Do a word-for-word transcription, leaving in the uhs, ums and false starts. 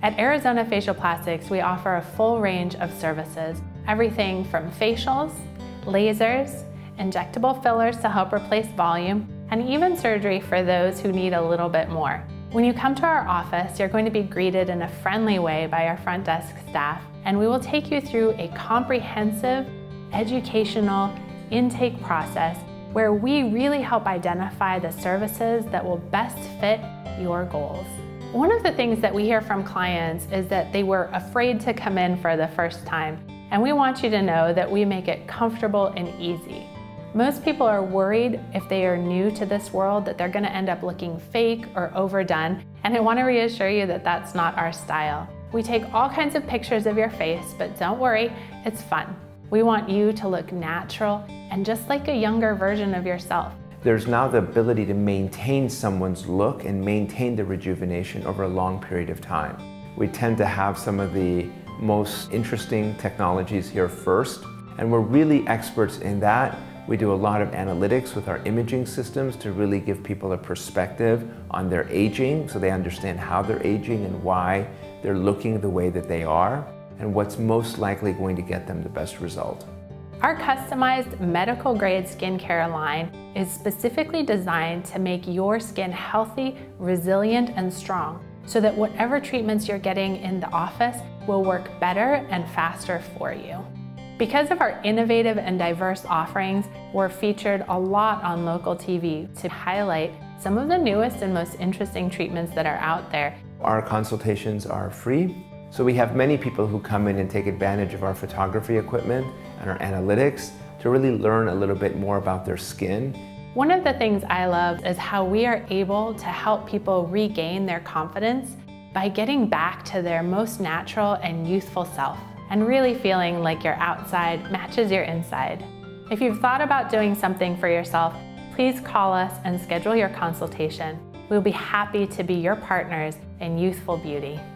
At Arizona Facial Plastics, we offer a full range of services, everything from facials, lasers, injectable fillers to help replace volume, and even surgery for those who need a little bit more. When you come to our office, you're going to be greeted in a friendly way by our front desk staff, and we will take you through a comprehensive, educational intake process where we really help identify the services that will best fit your goals. One of the things that we hear from clients is that they were afraid to come in for the first time, and we want you to know that we make it comfortable and easy. Most people are worried if they are new to this world that they're going to end up looking fake or overdone, and I want to reassure you that that's not our style. We take all kinds of pictures of your face, but don't worry, it's fun. We want you to look natural and just like a younger version of yourself. There's now the ability to maintain someone's look and maintain the rejuvenation over a long period of time. We tend to have some of the most interesting technologies here first, and we're really experts in that. We do a lot of analytics with our imaging systems to really give people a perspective on their aging so they understand how they're aging and why they're looking the way that they are and what's most likely going to get them the best result. Our customized medical-grade skincare line is specifically designed to make your skin healthy, resilient, and strong, so that whatever treatments you're getting in the office will work better and faster for you. Because of our innovative and diverse offerings, we're featured a lot on local T V to highlight some of the newest and most interesting treatments that are out there. Our consultations are free. So we have many people who come in and take advantage of our photography equipment and our analytics to really learn a little bit more about their skin. One of the things I love is how we are able to help people regain their confidence by getting back to their most natural and youthful self and really feeling like your outside matches your inside. If you've thought about doing something for yourself, please call us and schedule your consultation. We'll be happy to be your partners in youthful beauty.